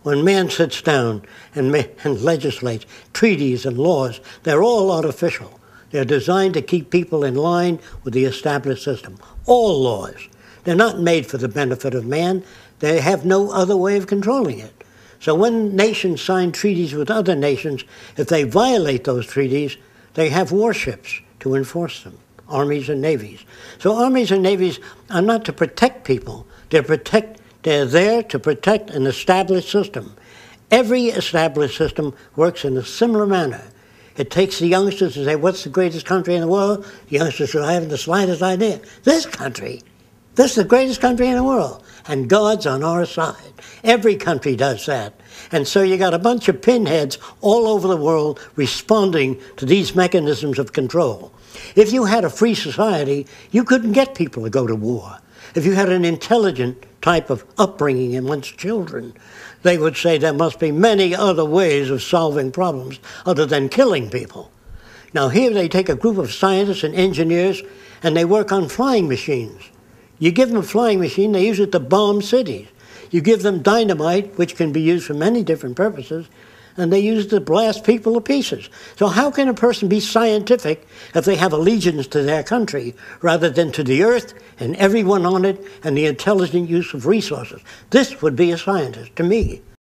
when man sits down and legislates treaties and laws, they're all artificial. They're designed to keep people in line with the established system. All laws. They're not made for the benefit of man. They have no other way of controlling it. So when nations sign treaties with other nations, if they violate those treaties, they have warships to enforce them, armies and navies. So armies and navies are not to protect people. They're there to protect an established system. Every established system works in a similar manner. It takes the youngsters to say, what's the greatest country in the world? The youngsters say, I haven't the slightest idea. This country. This is the greatest country in the world. And God's on our side. Every country does that. And so you got a bunch of pinheads all over the world responding to these mechanisms of control. If you had a free society, you couldn't get people to go to war. If you had an intelligent type of upbringing amongst children, they would say there must be many other ways of solving problems other than killing people. Now here they take a group of scientists and engineers and they work on flying machines. You give them a flying machine, they use it to bomb cities. You give them dynamite, which can be used for many different purposes, and they use it to blast people to pieces. So how can a person be scientific if they have allegiance to their country rather than to the earth and everyone on it and the intelligent use of resources? This would be a scientist to me.